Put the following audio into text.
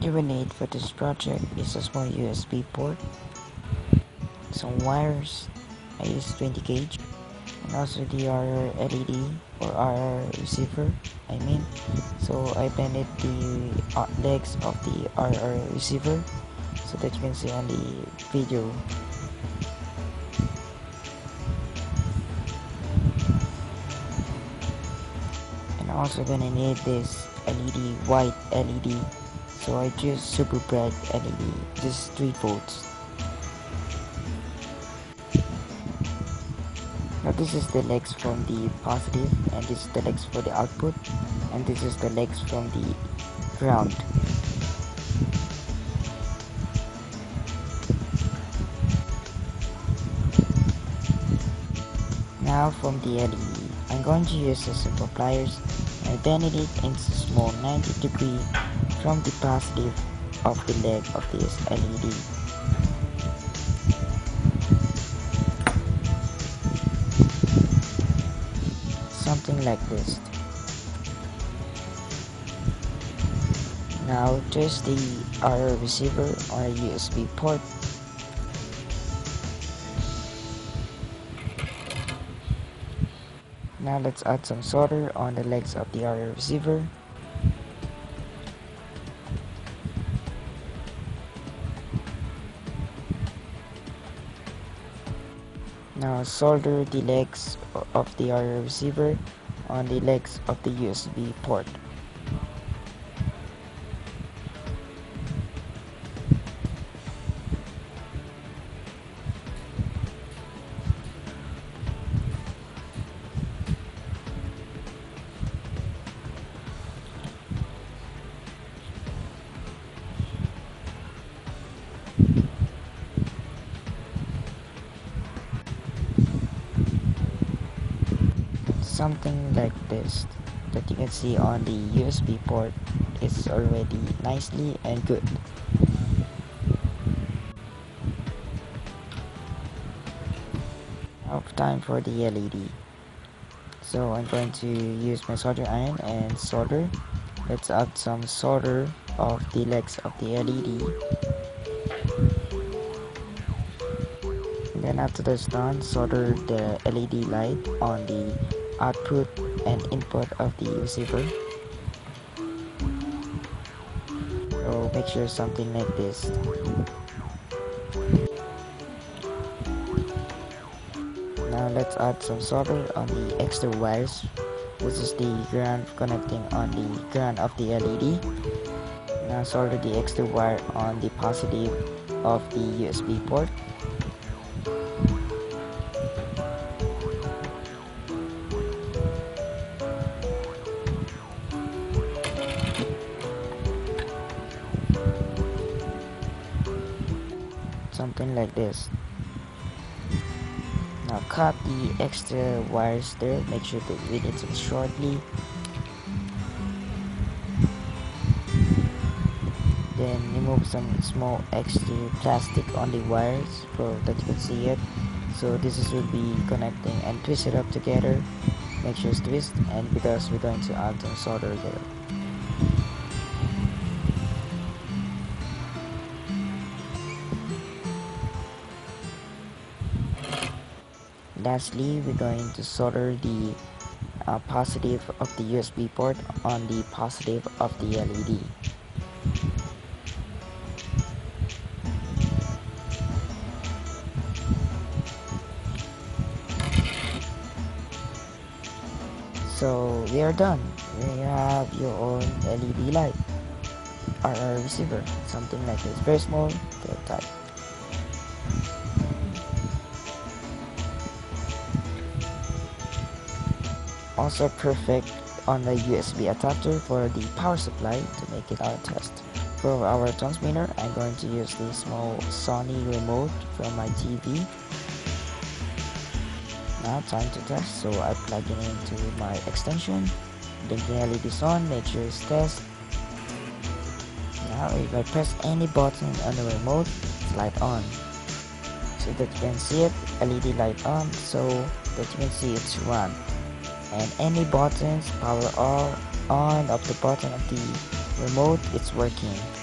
you will need for this project is a small USB port, some wires, I use 20 gauge, and also the RR LED or RR receiver so I bended the legs of the RR receiver so that you can see on the video. And I'm also gonna need this LED, white LED, so I choose super bright LED, just 3 volts. Now this is the legs from the positive, and this is the legs for the output, and this is the legs from the ground. Now from the LED, I'm going to use a simple pliers and bending it into small 90-degree from the positive of the leg of this LED. Something like this. Now twist the RR receiver on a USB port. Now let's add some solder on the legs of the RR receiver. Now solder the legs of the RR receiver on the legs of the USB port. Something like this that you can see on the USB port is already nicely and good. Now time for the LED. So I'm going to use my solder iron and solder. Let's add some solder of the legs of the LED. And then after that's done, solder the LED light on the output and input of the receiver. So make sure something like this. Now let's add some solder on the extra wires. This is the ground connecting on the ground of the LED. Now solder the extra wire on the positive of the USB port. Something like this. Now cut the extra wires there, make sure to read it shortly. Then remove some small extra plastic on the wires so that you can see it. So this will be connecting and twist it up together. Make sure it's twist, and because we're going to add some solder there. Lastly, we're going to solder the positive of the USB port on the positive of the LED. So we are done. You have your own LED light or a receiver, something like this. Very small, very tight. Also perfect on the USB adapter for the power supply to make it our test. For our transmitter, I'm going to use the small Sony remote from my TV. Now time to test, so I plug it into my extension, blinking LEDs on, make sure it's test. Now if I press any button on the remote, it's light on. So that you can see it, LED light on, so that you can see it's run. And any buttons, power on of the button of the remote, it's working.